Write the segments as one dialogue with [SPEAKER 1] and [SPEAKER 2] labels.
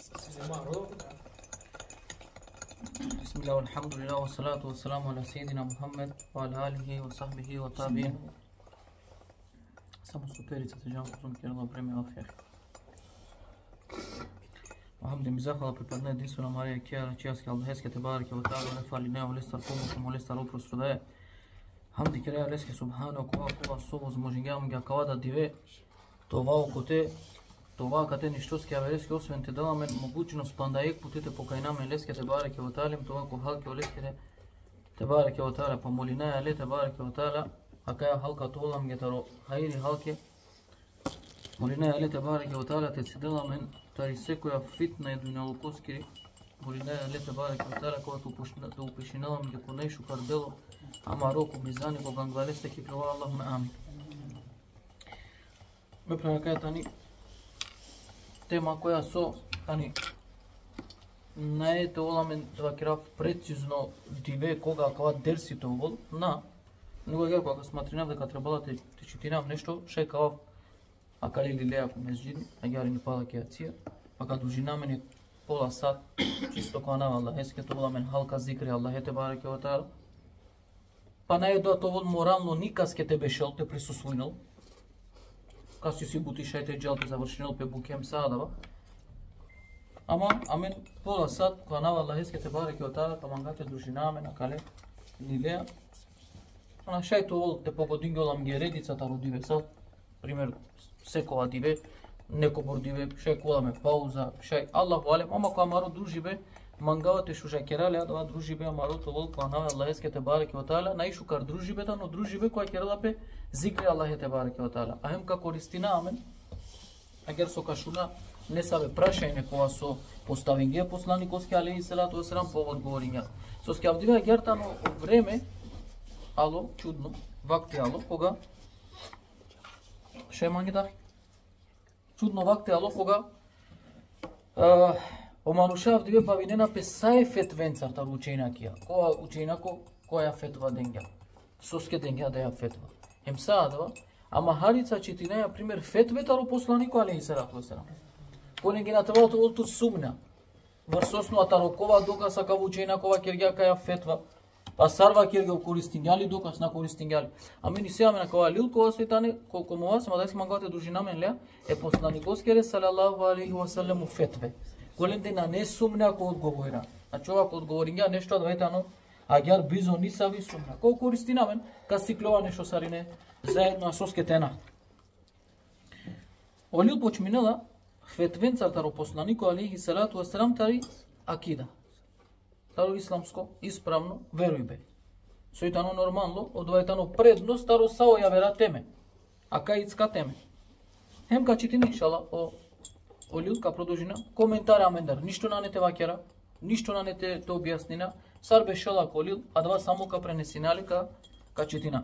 [SPEAKER 1] Bismillah, alhamdulillah, wa salatu wa salamu ala sejidina Muhammed, wa ala alihi, wa sahbihi, wa tabi'in. Samo superica se žal pozom kjerala vreme afir. Alhamdulillah, mi zahvala pripadne jedinstvena Marija Kjera, čijaske Allaheske te barake, wa ta'ala, ne fali ne, listar pomoćom, listar oprost prodaje. Hamdi kjera leske subhanahu, kova sovo zmožingam ga kavada dive, това окоте, това кате нищоски аверески освен те даваме могучност пандаек путите покайнаме лески те бареке ваталим това кохалке лески те бареке ваталя помолина але те бареке ваталя акая халка толам гетаро хайри халке молина але те бареке ваталя те седеламе тари секоја фитна едунялокоски молина але те бареке ваталя когато да упишинавам ге конешу кардело ама року мизани го гангалесте ки крова Аллахуме амин. Ме пренакаја тани тема која со тани наете оламен да кирав прецизно диве кога кава дерсите овол на него гер кога сматринав дека требала те читинав нешто ше кава акали лилеа по мезџид агјари ни пала кеација пака дужина мене пола сат чисто кога нава Аллахеске то оламен халка зикри Аллахете бареке ва таала па наедо овол морално никаске те бешел те присуствувал Каси си бутишајте джалте завршинел пе букем садава. Ама, амен, пола сад, кога нава Аллахеске те бареке ва таала, тамангате дружинаме на кале, нилеа. Ана шајто овол те погодингелам ги редицата родиве сад, пример, секова диве, неко бордиве, шај коламе пауза, шај Аллаху алем, ама кога маро дружибе, мангавате шужа керале, адава дружибе, амаро овол кога нава Аллахеске те бареке ва таала, наишу кар дружибета, но дружибе која кералапе, Зикри Аллахе те бареке ва таала. Ахем ка користина амен. Агер со кашуна не сабе прашајне кога со поставинге посланикоски алейхи салату ва селам по одговориња. Со скавдиве агер тано време ало чудно вакти ало кога шеманги дахи. Чудно вакти ало кога оманушав диве павинена пе сај фетвенцар тар учејнакија. Кога учејнако која фетва денга. Соске денга да ја фетва. Hem sadava, ama harica čitinaja primjer fetvetaro poslaniku alejhi salatu vesselam. Коли ги натрават олту сумна. Врсосно атарокова докаса ка учејнакова киргја каја фетва. Па сарва киргја користињали докас на користињали. Ами ни сеаме на кова лилкова светане, колку мова се мадајски мангате дружинамен леа, е посланикоскере салалаху алейхи ва салему фетве. Колен на не сумна ко одговора. Значи ова ко одговориња нешто одветано Агјар бизо нисави сумна. Ко користинамен, ка сиклова нешто сарине, заедно со скетена. Олил почминела, фетвенцар таро посланико алейхи салату ва селам тари акида. Таро исламско, исправно, верујбе. Сојтано нормално, одвајтано предност, таро сао ја вера теме. Акаицка теме. Хем ка читини иншала, олил ка продолжина, коментари амендар, ништо на не те вакера, ништо на не те објаснина, Сар бешала колил, а два само ка пренесинали ка четина.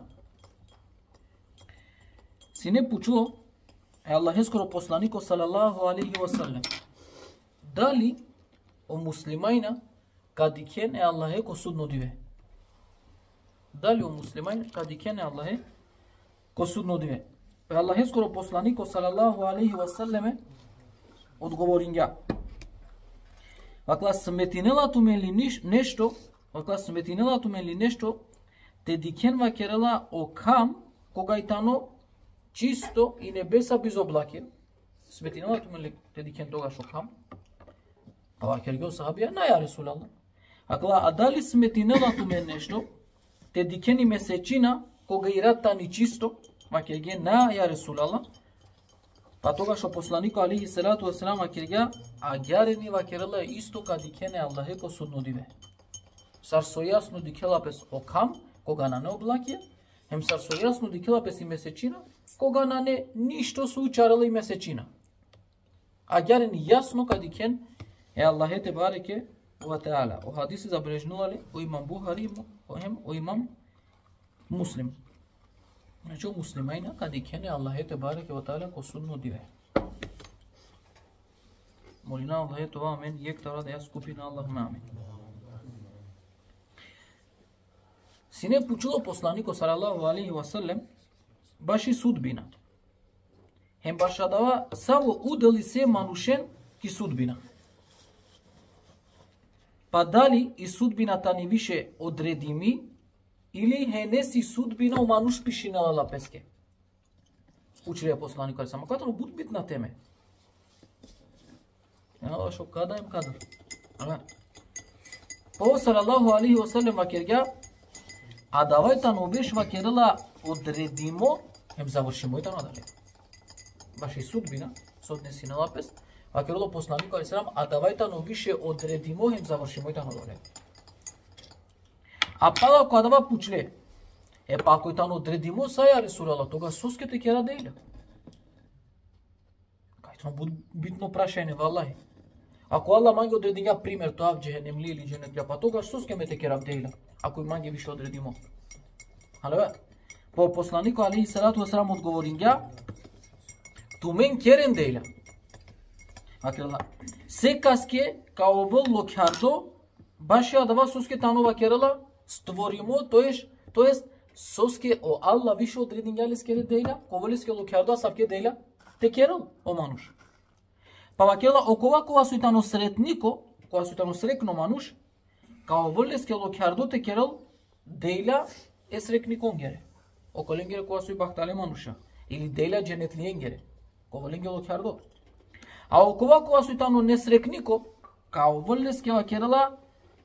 [SPEAKER 1] Сине пучуо, е Аллахескоро посланико салалаху алейхи ва саллем. Дали о муслимајна кадикен е Аллахе ко судно диве. Дали о муслимајна кадикен е Аллахе ко судно диве. Е Аллахескоро посланико салалаху алейхи ва саллеме одговориња. Вакла сметинелату мен ли нешто, вакла сметинелату мен ли нешто, те дикен вакерела окам, кога итано чисто и небеса без облаки. Сметинелату мен ли те дикен тогаш окам. А вакергео сахабија, на ја Ресулаллах. Вакла, а дали сметинелату мен нешто, те дикен и месечина, кога ирата ни чисто, вакерге, на ја Ресулаллах. Па тогаш о посланико алейхи салату ва селам акирга агјарени вакерела исто ка дикене Аллахе ко судно диве. Сар со јасно дикела пес окам, кога на не облакија, хем сар со јасно дикела пес и месечина, кога на не ништо се учарела и месечина. Агјарени јасно ка дикен е Аллахе те бареке ва таала. О хадиси забележнулале о имам Бухари, о имам Муслим. Значи, муслимајна, каде кене Аллахе те бареке ва таала ко судно диве. Молина Аллахе това амен, јектара да ја скупи на Аллах на амен. Сине пучуло посланико салалаху алейхи ва саллем, баши судбина. Хем башадава саво удели се манушен ки судбина. pa dali i sudbinata ni više odredimi ili henesi sudbina u manuš pišinala la peske. Učili je poslanik ali samo kada bud bitna teme. Ja što kada im kada. Amen. Po sallallahu alaihi wa sallam vakirga a давайте новиш vakirala odredimo hem završimo i to nadalje. Baš i sudbina sodnesi na lapes vakiralo poslanik ali sallam a давайте новише odredimo hem završimo i to nadalje. A pala kada va pučle e pa ako tano odredimo sa ja Resulallah toga suskete kera dejla. Kaj to bitno prašanje vallahi. Ако Аллах манги одредиња пример тоа в джехенем ли или дженет па тогаш суске ме те керав дејла, ако и манги више одредимо. Але по посланико алейхи салату ва салам одговориња ту мен керен дејла. Акела секаске као вол локјардо баше адава суске танова керала створимо, тоест суске о Аллах више одредиња ли скере дејла, коволиске локјардо савке дејла те керал о мануш. Pa vakela okova kova su itano sretniko, kova su itano srekno manuš, kao vleske lokjardo te keral dejla esreknikon gere. Okolengere kova su i bahtale manusha. Ili dejla cenetliyen gere. Kovolenge lokjardo. A okova kova su itano nesrekniko, kao vleske vakerala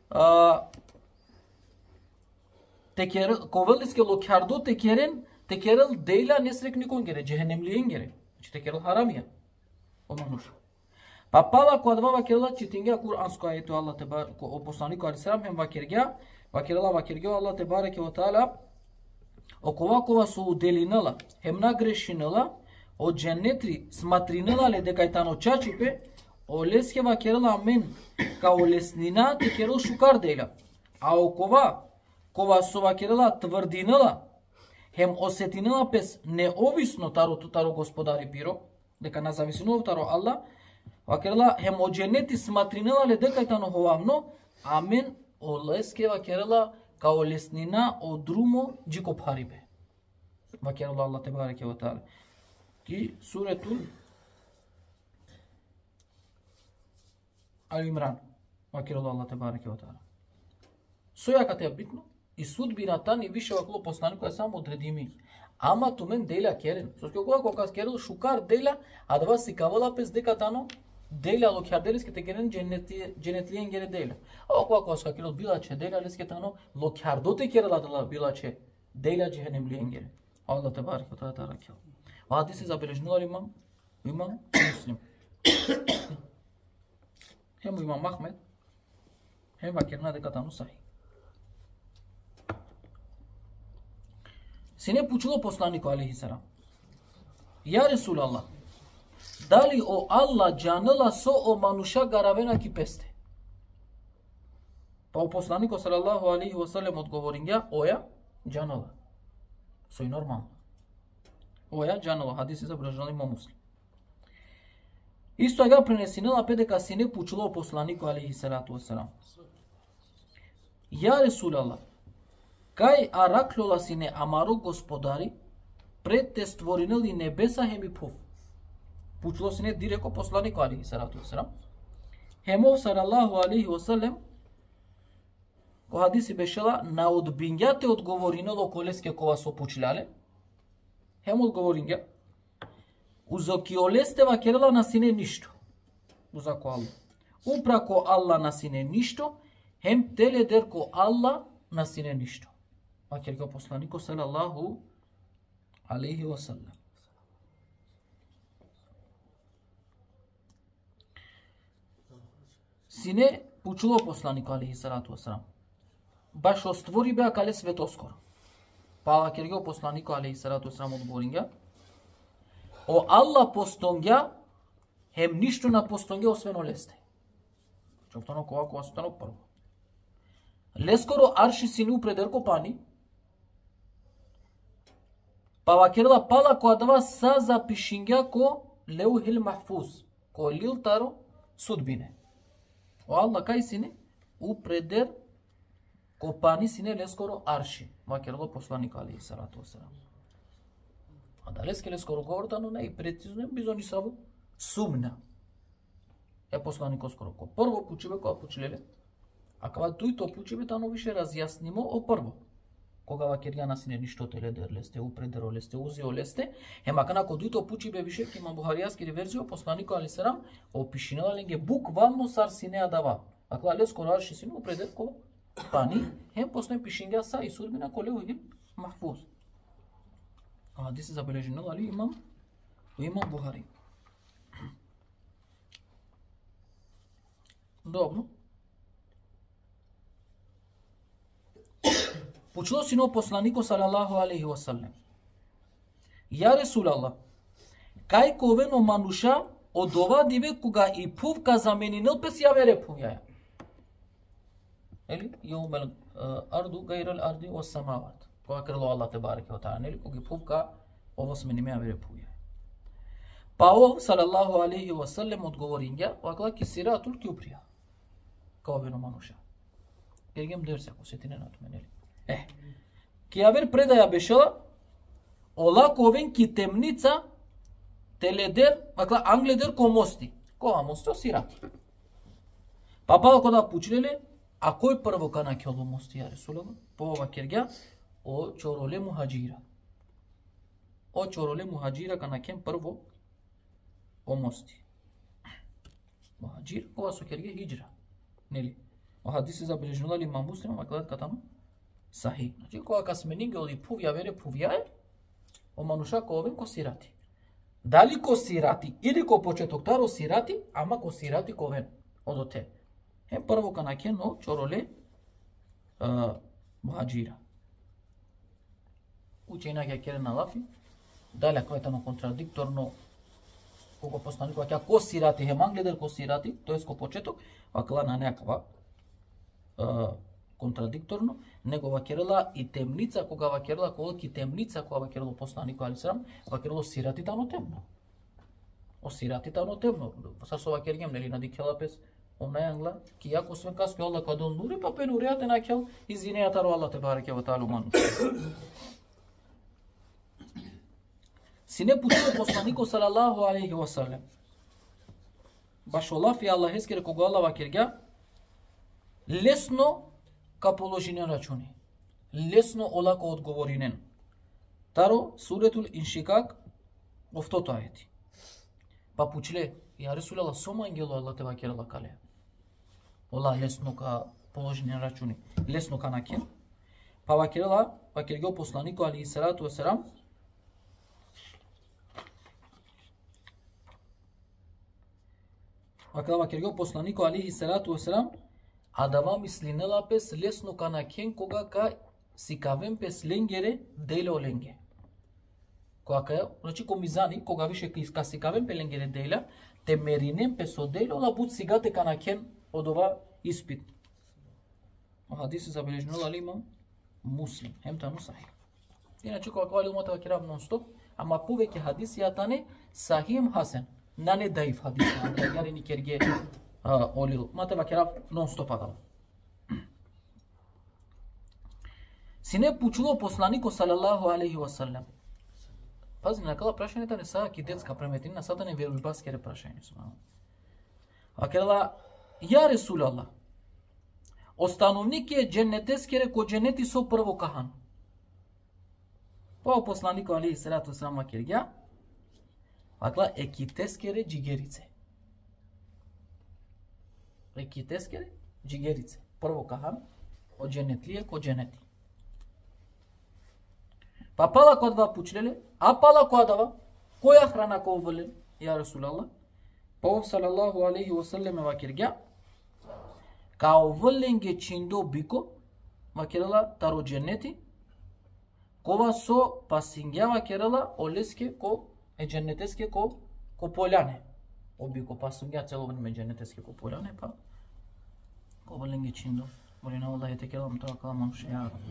[SPEAKER 1] kovleske lokjardo te keral dejla nesreknikon gere. Cehennemliyen gere. Znači te keral haramiya. O manush. Pa pala kod va vakirala çitinge Kur'ansko ayetu Allah tebarek o poslaniku aleyhisselam hem vakirala Allah tebarek ve taala okova su delinala hem nagrešinala o dženetri smatrinala le dekajtano čačipe o leske vakirala amen kao lesnina te kerol šukar dela. A kova su vakirala tvrdinala hem osetinala pes neovisno taro gospodari biro дека независимо таро Allah vakirala hem o cenneti smatrinala le dekajtano hovavno amen o leske vakirala kao lesnina o drumo džiko paribe. Vakirala Allah tebareke ve taala. Ki suretul Al Imran. Vakirala Allah tebareke ve taala. Soja kad je bitno i sudbina ni više vaklo poslaniku je samo odredimi. Ama tu men dela keren. Soske kога kas kerel šukar dela adva sikavala pes dekatano dela lo kjardelis te keren cenetliyen gere dela. O kога kas kerel bilaçe dela leske tano lo kjardote kerel adla bilaçe dela cehennemliyen gere. Allah tebarek ve taala kıl. Hadisi zabelejnul imam Müslim. Hem imam Ahmed hem vakirna dekatano sahih. Sine pučilo poslaniku alejhi selam. Ja Resulallah, da li o Allah canıla so o manuşa garavena ki peste? Pa o poslaniku sallallahu alejhi ve sellem odgovorinja oja canıla. So i normalno. Oja canıla. Hadisi zabeležil imam Muslim. Isto ga prenesinila pedeka sine pučilo poslaniku alejhi salatu vesselam. Ja Resulallah, kaj araklola sine amaro gospodari pred te stvorinili nebesa hem i puf. Pučilo sine direko poslaniku alejhi salatu vesselam. Hemov sallallahu alejhi ve sellem o hadisi bešela na odbinjate odgovorinilo koleske kova so pučilale. Hem odgovorinja uzokioleste vakerala na sine ništo. Uzako Allah. Uprako Allah na sine ništo, hem telederko Allah na sine ništo. Vakirga poslaniku sallallahu alejhi ve sellem. Sine pučilo poslaniku alejhi salatu vesselam. Baš ostvori bea kale svetoskoro. Pa vakirga poslaniku alejhi salatu vesselam odgovorinja o Allah postongja hem ništo na postongja osveno leste. Čoptano kova ostano prvo. Leskoro arši sinu prederko pani pa vakirala pala ko adava sa zapišingja ko leuhil mahfuz ko lil taro sudbine. O Allah kaj sine u preder ko pani sine leskoro arši. Vakirala poslanik alejhi salatu vesselam. A da leske leskoro govortano ne i precizno bizoni savu sumna. E poslanik skoro ko prvo pučive ko pučilele Acaba duito pučime tamo više razjasnimo o prvo. Koga vakirja nas ne ništo teleder leste, upredero leste, uzeo leste. Hema kana ko duito pučime više kima buharijaski verzio poslaniku ali selam opişinala lenge bukvalno sar sinea dava. Akla les kolar şisinu upreder ko pani hem posne pişinga sa isur bina kole uyil mahfuz. Hadisi zabelejinal ali imam Buhari. Dobro. Počulo sino poslaniku sallallahu alaihi wasallam. Ja Resulallah, kaj koveno manuša od ova dive koga i puvka zameninil pes ja vere puvjaja. Eli, yevmel ardu gajral ardi o samavat. Koga krilo Allah te bareke o ta'ala. Eli, koga i puvka ovo smenime ja vere puvjaja. Pa ov sallallahu alaihi wasallam odgovorinja, ovakla ki siratul kjuprija. Koveno manuša. Gergem derse ako se ti ne natmeneli. Ki haver predaja bešala, ola koven ki temnica teleder, dakle angleder ko mosti. Ko mosti o sirati. Pa pala koda pučlele, a koj prvo kana kjolo mosti ja Resulallah? Po ova kerga, o čorole muhađira. O čorole muhađira kana kem prvo o mosti. Muhađir, ova su kerge hijra. Neli. O hadisi zabilježnula li imam Muslim, maklat katano sahih. Znači, koga kad sme ninge oli puvja vere puvjaje, o manuša ko ovim ko sirati. Da li ko sirati ili ko početok taro sirati, ama ko sirati ko ven od te. Hem prvo kanake no čorole muhađira. Učenjak je kjere na lafi, da li ako je tamo kontradiktorno koga poslaniku, ako ko sirati, hem angleder ko sirati, to je ko početok, akla na nekava kontradiktorno, nego vakirala i temnica, koga vakirala koliki temnica, koga vakiralo poslaniku, ali sram, vakiralo sirati tano temno. O sirati tano temno. Sa so vakirgem, neli nadikjela pes, ona angla, ki jako sve kasko Allah kad on nuri, pa pen urijate nakjel, izine taro Allah te bareke wa ta'ala manu. Sine putilo poslaniku sallallahu alaihi wa sallam. Baš olaf i Allah eskere koga Allah vakirga, lesno ka položinen računi. Lesno olako odgovorinen. Taro suretul inšikak oftoto ajeti. Pa pučile, ja Resulallah, soma angelo Allah te vakirala kale. Ola lesno ka položinen računi. Lesno ka nakin. Pa vakirgao poslaniku alihi salatu wasalam, vakirgao poslaniku alihi salatu wasalam, a da vam mislinela pes lesno kana ken koga ka sikavem pes lengere dele o lenge. Koga znači ko mizani koga više ka sikavem pe lengere dela te merinem pes o dele ola bud sigate kana ken od ova ispit. O hadisi zabilježnula ali imam Muslim. Hem tamo sahih. Inače koga kvali umata vakiram non stop, ama poveke hadisi jatane sahim hasen. Nane daif hadisi. Jari ni kerge olil. Mate vakirav non stop adal. Sine pučulo poslaniku sallallahu alaihi wasallam. Pazi, nakala prašanje ne sada ki detska premetina, sada ne vjeruj baskere prašanje su. Vakirala, ja Resulallah, o stanovnike dženneteskere ko dženneti so prvo kahan. Pa poslaniku alaihi salatu wasallam vakirga, vakla ekiteskere džigerice. Ekiteskere džigerice. Prvo kahan, o džennetlije ko dženneti. Pa pala kod va pučlele, a pala kod ava, koja hrana ko volel, ja Resulallah, pa ov sallallahu alaihi wasallam vakirga, kao volenge čindo biko, vakirala taro dženneti, kova so pasingja vakirala oleske ko dženneteske ko poljane. Obiko pasingja celo vreme dženneteske ko poljane, pa ko volenge čindo. Volina Allah je tekelam to akala manuše.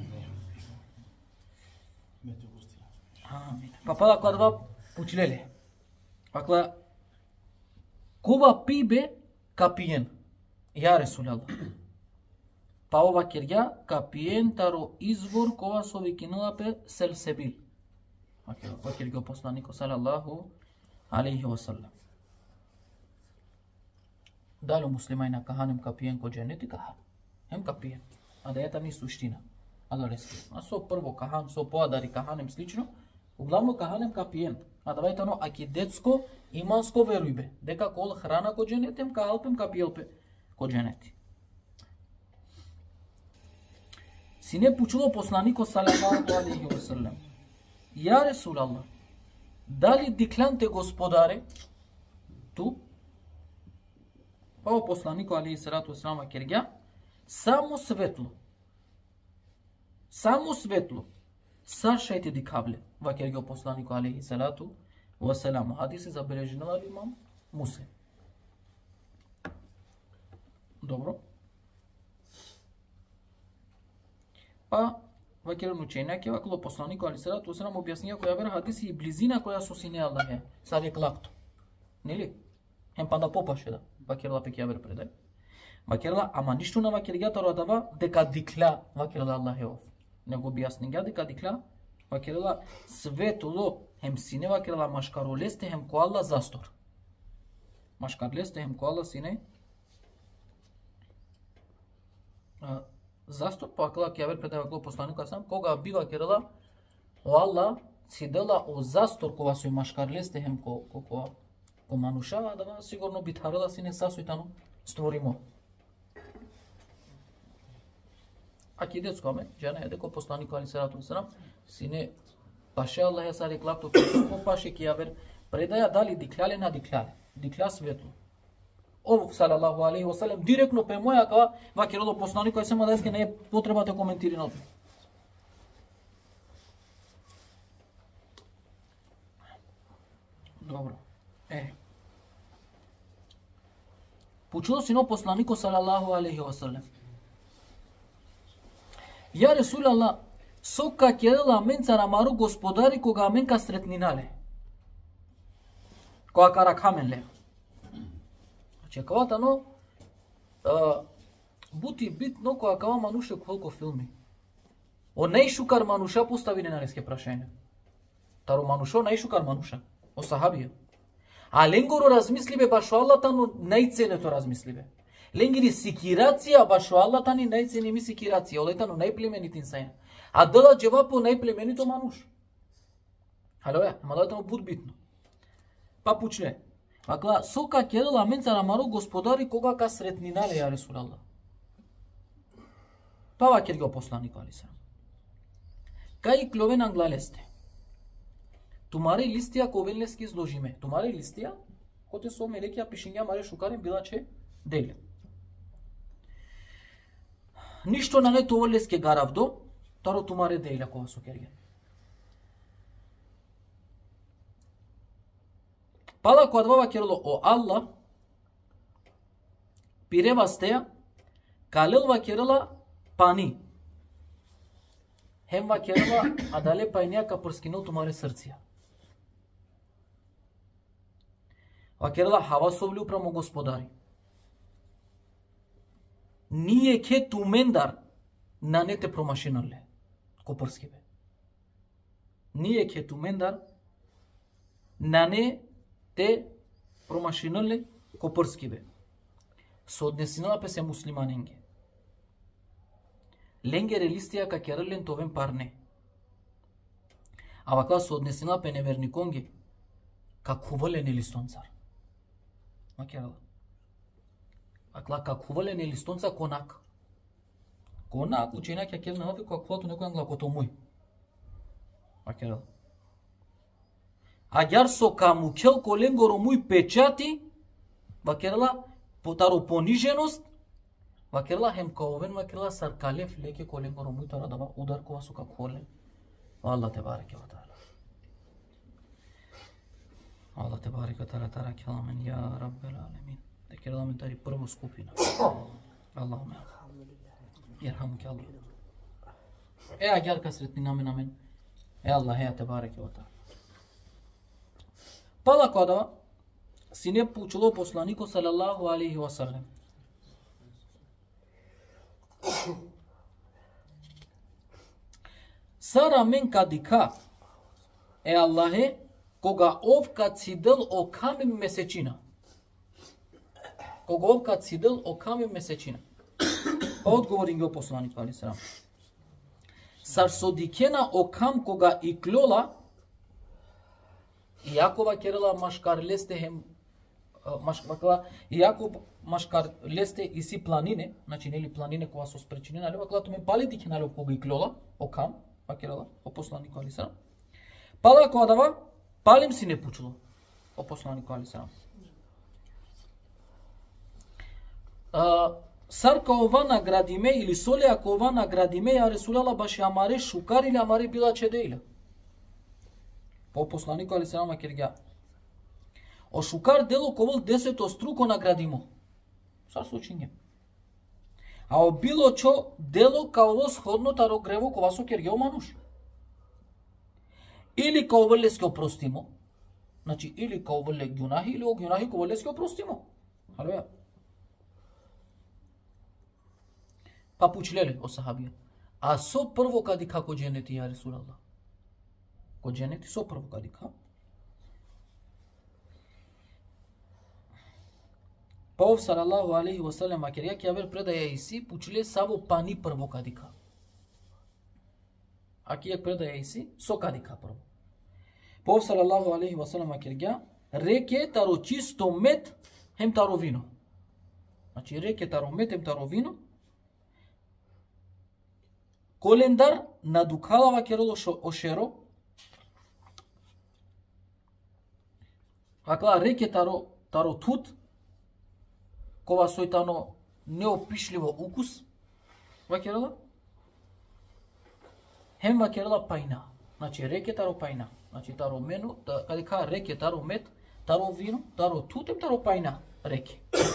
[SPEAKER 1] Amin. Pa pala kod va pučlele. Vakla, kova pibe kapijen, ja Resulallah. Pa ova kirja kapijen taro izvor kova so vikinula pe selsebil. Ova kirja poslaniko sallallahu alaihi wasallam. Da li muslimajna kahanem kapijen ko dženeti kahan? hem kapijen. A da je tam ni suština. A da lesky. A so prvo kahan, so poadari kahanem slično, uglavnom kahanem kapijen. A da vajte aki detsko, imansko verujbe. Дека кол храна ко дженетем, ка алпем, ка пиелпе ко дженети. Сине пучуло посланико салалаху алейхи ва саллям. Я Ресулаллах, дали дикланте господаре ту? Па посланико алейхи салату вассалам кергя, само светло. Само светло. Сашайте дикабле. Ва кергя посланико алейхи салату вассалам. Хадиси забележено имам Муслим. Добро. Па вакерен учењаки вакло посланико алейхи салату вассалам објаснија која вера хадиси и близина која со сине Аллахе. Саве клакто. Нели? Хем па да попаше да. Вакерла пеќе вер предај. Вакерла, ама ништо на вакергјата родава дека дикла вакерла Аллахе ов. Него објаснија дека дикла вакерла светло хем сине вакерла машкаролесте хем ко Аллах застор. Машкарлесте хем ко Аллах сине застор пакла ќе вер предај вакло посланико сам кога бива керела о Аллах сидела о застор кога со машкарлесте хем ко мануша да сигурно битарела сине сасојтано створимо. Аки детско аме, жена еде ко посланико алейхи салату вассалам, сине паше Аллах ја саре клапто ко паше ки ја вер предаја дали диклале на диклале. Дикла светло. Ов салалаху алейхи ва салем директно пе моја ка вакерело посланико сема деске не е потреба да коментирано. Добро. Пучуло сино посланико салалаху алейхи ва салем. Ја Ресулаллах, сока керела мен царамару господари кога мен ка сретнинале. Кога каракамен ле. Чекавата но бути битно кога кава мануше колко филми. О најшукар мануша постави ненареске прашање. Таро манушо најшукар мануша. О сахабија. А ленгоро размисливе башо Аллатано најценето размисливе. Ленгири сикирација башо Аллатани најцени ми сикирација. Олетано најплеменит инсан. А дала джевапо најплеменито мануш. Алоја, малатано буд битно. Па пучне. Акла сока керела мен царамару господари кога ка сретнинале ја Ресулаллах. Па вакер го посланико алейхи. Кај кловен англалесте. Тумаре листија ковенлески изложиме. Тумаре листија коте со мелекија пишиња маре шукарен билаче деле. Ништо на не товолеске гаравдо, таро тумаре деля кога со керген. Пала кога два керело о Аллах пирева стеја калел вакерела пани. Хем вакерела адале пајнија ка прскинол тумаре срција. Вакерела хава совли упрамо господари. Ние ке тумендар на не те промашинале. Ко прскиве. Ние ке тумендар на не те промашинале ко прскиве. Со однесинала пе се муслиманенге. Ленге релистија ка керелен товен парне. А вака со однесинала пе неверниконге ка кувален листонцар. Макерала. Акла ка кувален листонца конак. Конак учења ќе керна ове која квото некој англакото мој. Макерала. Агар со камукел коленгоро мој печати, вакерала потаро пониженост, вакерала хем каовен вакерала саркалев леке коленгоро мој тара дава удар кога со какволен. Аллах те бареке ва таала. Allah te bareke taala tarakellamen ya rabbel alamin. Tekerallamen tari prvo skupina. Allahumma yerhamuke Allah. Agar kasretni namen amen. Allah ya te bareke wa taala. Pala kada sine pučilo poslaniku sallallahu alejhi ve sellem. Sara men kadika Allahe кога овка цидел о камен месечина. Кога овка цидел о камен месечина. Pa odgovori go poslanik ali selam. Sar sodikena okam koga iklola Iacova kerala mașcarleste hem Iacov mașcarleste isi planine, znači neli planine koja su sprečinjene, ali vakla tome pali dikena ali koga iklola okam pa kerala o poslaniku ali selam. Pala koja dava palim si ne pučulo o poslaniku ali selam. Sar ka ova nagradime ili sole ako ova nagradime ja Resulallah baš amare šukar ili amare bila čedeila. Po poslaniku ali selam kirga. O šukar delo kovol 10 struko nagradimo. Sar slučinje. A o bilo čo delo kao ovo shodno taro grevo kova su kirgeo manuš. Ili kao vrleske oprostimo. Znači ili kao vrle gunahi ili o gunahi kao vrleske oprostimo. Halo Pa pučlele o sahabija. A so prvo kadika ko dženeti ja Resulallah. Ko dženeti so prvo kadika. Pa ov sallallahu alaihi wa sallam akirja ki aver predaja isi pučle savo pani prvo kadika. Aki ek predaja isi so kadika prvo. Pa ov sallallahu alaihi wa sallam akirja reke taro čisto met hem taro vino. Znači reke taro met hem taro vino. Kolendar nadukhalava kerolo ošero. Akla reke taro tut. Kova sojtano neopišljivo ukus. Vakerala. Hem vakerala pajna. Znači reke taro pajna. Znači taro menu. Kada ka reke taro met. Taro vino. Taro tut. Hem taro pajna. Reke.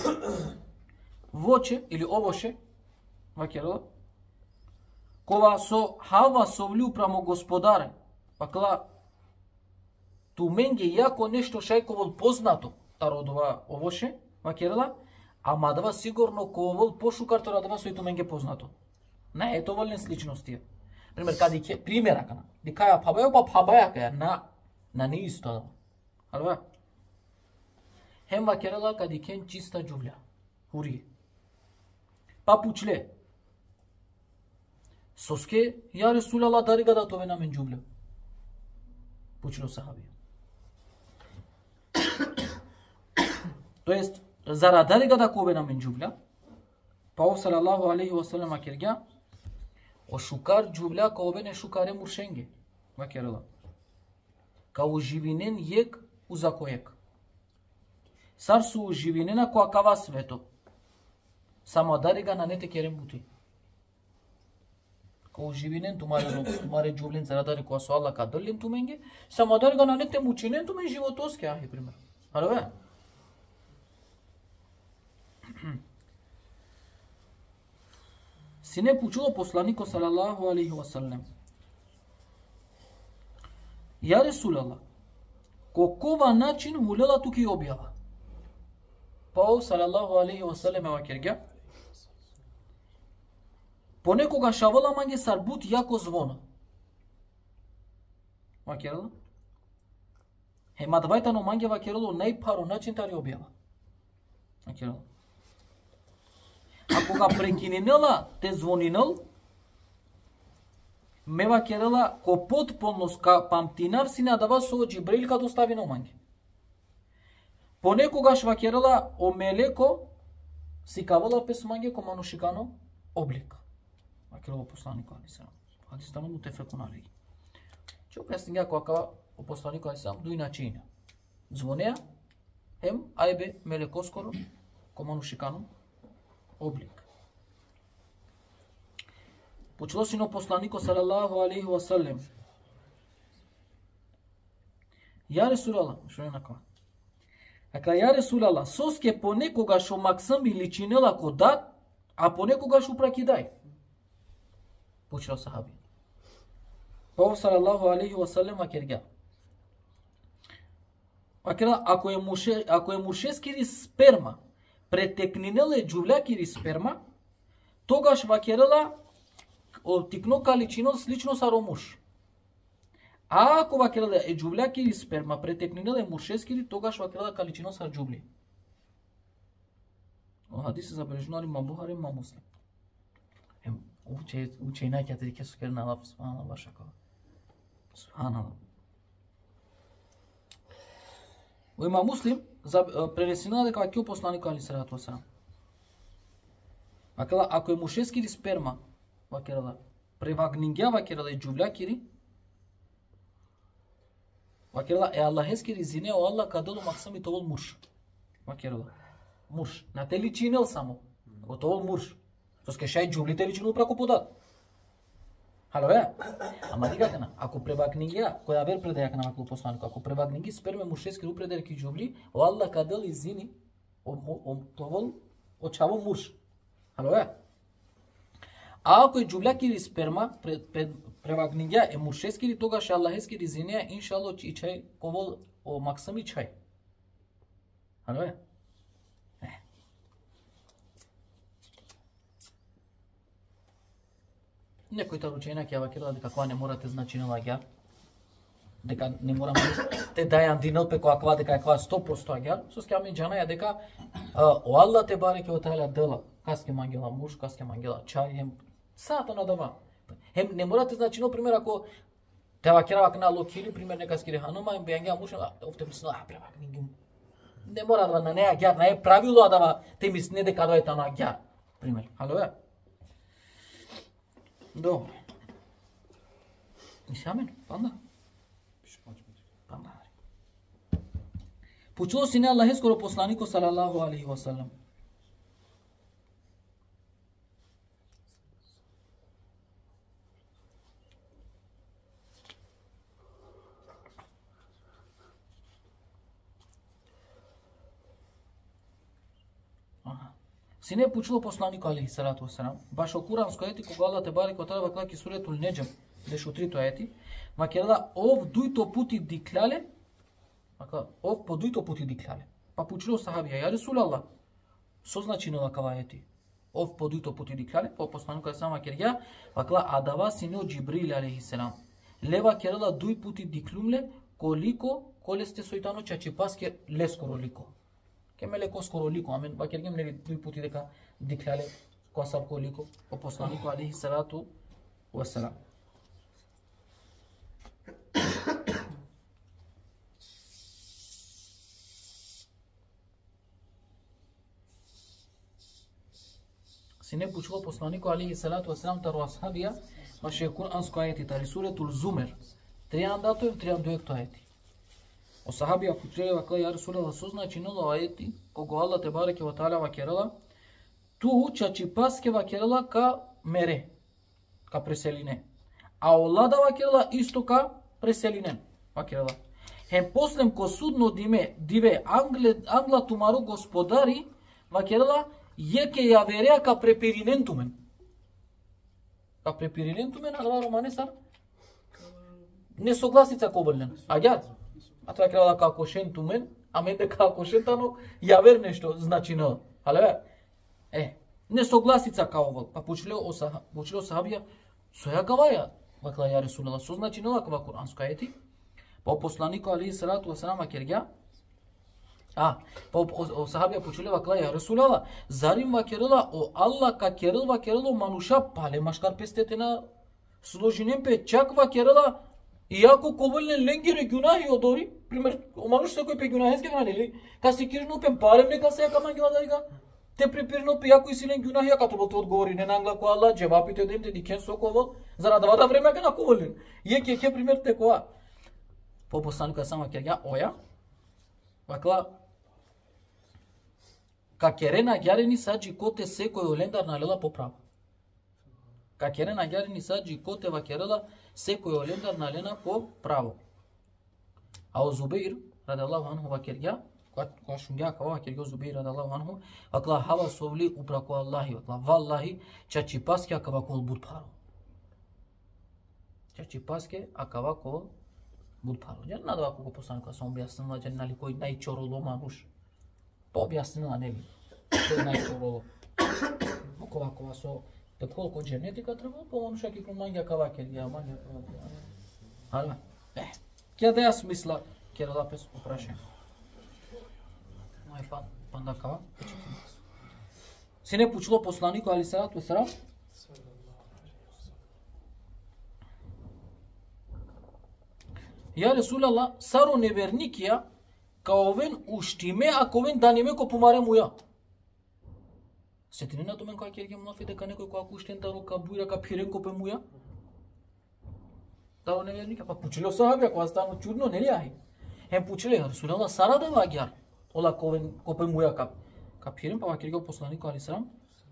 [SPEAKER 1] Voće ili ovoše. Vakerala. Kova so hava sovlju pramo gospodare. Pakla tu menge jako nešto šajkovol poznato tarodova ovoše, vakjerala, a madava sigurno kovol pošukar tarodova su i tu menge poznato. Ne, to volim sličnosti. Primjera kana. Di kaja pabaya pa pabaya kaya na ne isto. Halva. Hem vakjerala kad iken čista džuvlja. Hurije. Pa pučle. Soske, ja Resulallah dariga da tove na men džuvlja. Pučilo sahabija. To jest, zara dariga da kove na men džuvlja, pa ov sallallahu alaihi wa sallam akirga, o šukar džuvlja kao ove ne šukare muršenge. Vakirala. Kao uživinen jek uzakojek. Sar su uživinena koja kava sveto. Samo dariga na nete kerem buti. Kao živinen तुम्हारे जुबलिन जरादारी को सवाल का दलिन तुमेंगे समादार का नाने ते मुचिने तुम्हें जीवोतोस क्या है प्रिमर हरो है Sine pučilo poslaniku sallallahu alaihi wa sallam. Ja Resulallah, kokova način voljela tuki objava. Pa ov sallallahu alaihi wa sallam vakirga, ponekoga šavala mange sarbut jako zvono. Vakirala? Hema dvajtano mange vakiralo najparo način tari objava. Vakirala? Ako ga prekinenela te zvoninel, me vakirala ko potpunost ka pamtinav si nadava so Džibril kad ostavi na mange. Ponekogaš vakirala o meleko si kavala pes mange ko manušikano oblika. Vakiralo poslaniku ali selam. Hadis tamo mutefekun alejhi. Ce objasnit acolo o poslaniku ali selam doi načina. Zvonea hem aibe melekoskoro ko manušikano oblik. Počulo si no poslaniku sallallahu alaihi wa sallam. Ja Resulallah, što je onako. Dakle, ja Resulallah, soske ponekoga šo maksam ili činela ko dat, a ponekoga šo prakidaj. Počulo sahabi. Pa sallallahu alaihi wa sallam akirga. Akira, ako je mušeskiri sperma, pretekninele džuvljakiri sperma, togaš vakirala tikno kaličino slično sa romuš. A ako vakirala e džuvljakiri sperma, pretekninele mušeskiri, togaš vakirala kaličino sa džuvli. O hadis je zabeleženo ali Imam Buhari, Imam Muslim. Učej najkja te kesu kerna Allah subhanallah baš ako. Subhanallah. U ima Muslim prenesena дека ваќе посланик али салату васалам. Ако е мушески или сперма, вакерала превагнингя вакерала и джувля кири. Вакерала е Аллахески ризине о Аллах каделу максами товол мурш. Вакерала. Мурш. На те личинел само. О товол мурш. Соске шај джувлите личинул прако подат. Halo ya? Ama diga kana, ako prebagningia, koja ver predaja kana vaklu poslaniku, ako prebagningi sperme mušeski upredere ki juvli, o Allah kadel izini, o tovol, o čavo muš. Halo ya? A ako je juvla kiri sperma, prebagningia e mušeski, toga še Allaheski rizinija, inša Allah i čaj, kovol o maksami čaj. Halo ya? Некои таручена ќе вакира дека кога не морате значинела агјар, дека не мораме те дајан динел пе која дека е кога 100% агјар, со скјаме џана ја дека о Аллах те бареке о тајла дела, каске мангела муш, каске мангела чај, сата надава. Хем не морате значинел пример ако те вакира вакна локили пример нека скире ханума им беангја муш, овте мисла превак нингум. Не мора да на не агјар, не е правило да те мисне дека дојте на агјар. Пример. Хало е? Dobro. Nisi amen? Panda? Panda. Počuo si ne Allah skoro poslaniku sallallahu alaihi wa sallam. Сине почуло посланику алейхи салату вассалам, баш о куранској ајети кога Аллах те бареке о таала ваклаки суретул Неџм, деш утрито ајети, макерла ов дујто пути диклале, мака ов по дујто пути диклале. Па почуло сахабија, ја Ресулаллах, со значино вакава ајети. Ов по дујто пути диклале, по посланику сама керја, вакла адава сино Џибрил алейхи салам. Лева керла дуј пути диклумле, коле сте сојтано чачи паске лескоро лико. Ке ме леко скоро лико, амен, вакергем нели дуј пути дека диклале која сабко лико, по посланику алейхи салату вассалам. Сине почува посланику алейхи салату вассалам тару асхабија, ваше куранско ајети, тари суретул Зумер, 32 и 32 ајети. O sahabija počeli vakla ja Rasulullah su značinilo ajeti kogo Allah te bareke wa ta'ala vakjerala tu čači paske vakjerala ka mere, ka preseline. A olada vakjerala isto ka preselinen vakjerala. Hem poslem ko sudno dive angla tumaru gospodari vakjerala jeke ja verea ka prepirinentumen. Ka prepirinentumen, alva romane sar? Nesoglasica ковален. Агјат? А тоа крала како шентумен, а менде како шентано, ја вер нешто значино. Але, несогласица као, па почело сахабија, со ја гаваја, вакла ја Ресулаллах, со значино ваква куранска ајети, па посланику алейхи салату вассалам акергја, па сахабија почело вакла ја Ресулаллах, зарим вакерила о Аллах ка керил вакерило мануша пале машкар пестетена сложинем пе чак вакерила Иако ковален ленгере гюнахи одори, пример, омануш секој пе гюнахеске гранели, ка се кирно пе барем нека се јака мангела дарига, те препирно пе јако и силен гюнахи, јака тобо те одговори, не нангла која Аллах, джевапите дем те дикен со ковал, зарадавата време ка на ковален. Јеке пример те која. По посланику сама кергја, оја, вакла, ка керена гјарени саджи коте секој олендар налела поправа. Ка керена гјарени саджи коте вакерела секој олендар налена по право. А о Зубейр, радаллаху анху вакергја, која шунгја кава вакергја Зубейр, радаллаху анху, вакла хава совли упрако Аллахи, вакла валлахи, чачи паске акава кол будпаро. Чачи паске акава кол будпаро. Јер надава кога посланику сам објаснила, џер нали кој најчороло мануш. Па објаснила нели, кој најчороло. Кова со Те колко дженетика треба, по мануша ки кумангја кава кергја, мангја кава кергја. Ала, ќе да ја смисла, ќе да пес опрашање. Мај панда кава. Се не почуло посланику алейхи салату вассалам, Ya Resulallah, saro nevernikia, ka oven uštime, ako oven danime ko pumare muja. Se ti nena tomen ka kjerke mlafi дека некој која куштен таро ка бујра ка пирен ко пе муја? Таро неверника, па пучиле сахабија, кога стану чудно, нели ај? Хем пучиле, Resulallah, сара да ваѓар, ола ковен ко пе муја ка пирен, па вакерге посланико алисалам.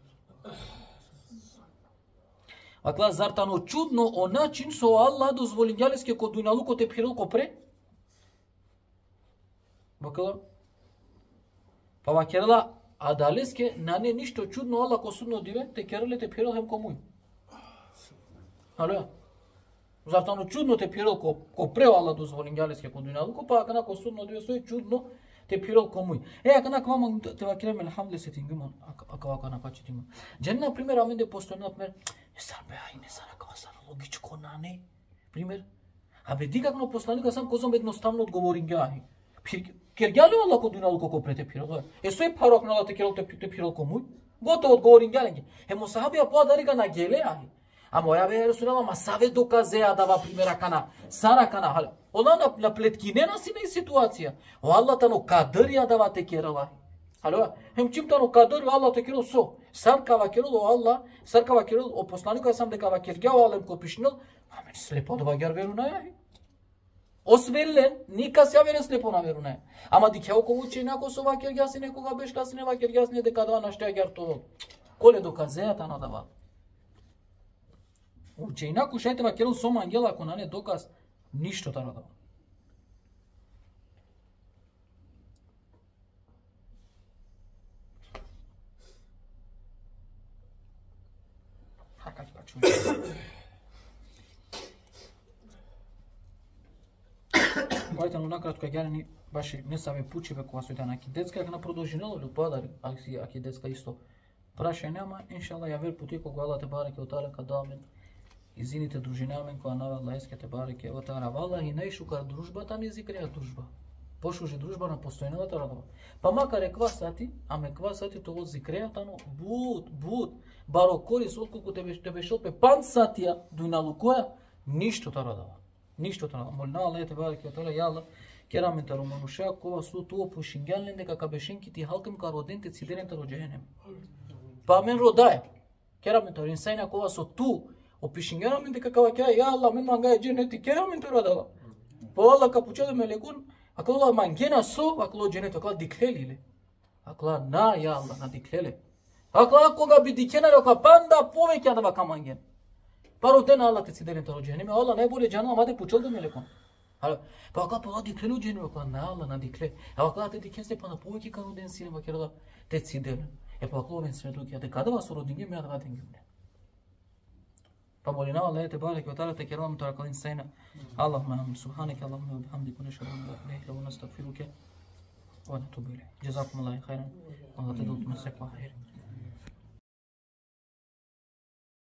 [SPEAKER 1] Акла зартано чудно о начин со Аллах дозволињалеске ко дујналуко те пирел ко пре? Бакала? Па вакерла адалеске нане ништо чудно Аллах ко судно диве те кереле те пирел хем ко муј. Алоја? Зартано чудно те пирел ко пре Аллах дозволињалеске ко дујналуко, па акана ко судно диве сој чудно те пирел ко муј. Акана квама те вакерем елхамдуле се тингуман, акана пачи тингуман. Джен на пример аменде постојно например Сарбе, ајне сара кава сара логичко нане. Пример. Абе дикакно посланика сам козом едноставно одговорин гај. Кергјали Аллах ко дујналуко ко прете пирел. Сој парок на те керел те пирел ко муј. Готово одговорин гај. Емо сахабија поадарига на геле ај. Ама ја бе Ресулалlah ма саве доказеа дава примера кана. Сара кана хал. Она на плеткине на сина ситуација. О Аллах тано кадырија дава те керела. Alo, hem çimtano kadar Allah tekirol so. Sar kavakirol o Allah, sar kavakirol o poslanika sam de kavakirga o alem kopişnol. Amen slepo da vagar veruna ya. Osvellen nikas ya vere slepo na veruna. Ama dikeo ko uči na ko so vakirga sine koga beška sine vakirga sine de kada naşta ger to. Kole dokaze ta na dava. Uči na ko šajte vakirol so mangela ko na ne dokaz ništa ta na dava. Ajde, nakratko, ja baš ne same pučive koja su dana akidetska, jak na produžinelo ili podari, akidetska isto prašenja, ama inšallah ja ver puti koga Allah te bareke o ta'ala kad amen, izvinite družine amen koja nave Allah eske te bareke o ta'ala, vallahi nejšu kar družba, tam je zikreja družba. Pošuže družba na postojnela ta radova. Pa makar je kva sati, ame kva sati to od zikreja tano, bud, baro koris otkoliko tebe šelpe 5 satija dujnalu koja, ništo ta radova. Ništo ta radova. Molna Allah te bareke o ta'ala, ja Allah, keramen ta romanuša, kova su tu opušingalnende ka kabešenki ti halkim ka rodente cideren ta rođehenem. Pa men rodaje, keramen ta rinsajna kova su tu opušingalnende ka kavakja, ja Allah, men mangaje dženeti, keramen ta radova. Pa Allah ka pučele melekun, akla mangena so, akla dženetu, akla diklelile. Akla na, ja Allah, na diklele. Akla koga bi dikenare, akla panda povekja da vaka mangen. Paro dena Allah te cideren ta rođehenem, Allah najbolje džanala mate pučel da melekun. Pa akla pa diklelu dženetu, akla na Allah, na dikle. Akla te dikenste pa na poveki kanu den sine vakirala te cideren. Pa akla oven sveduk, ja te kada vas urodingem, ja da vadingem. Pa molina Allah te bareke ve ta'ala te keram tarakal insana. Allahumma amin. Subhanaka Allahumma wa bihamdika nashhadu an la ilaha illa anta nastaghfiruka wa natubu ilayk. Jazakumullahu khairan. Allah tadultum sakwa khair.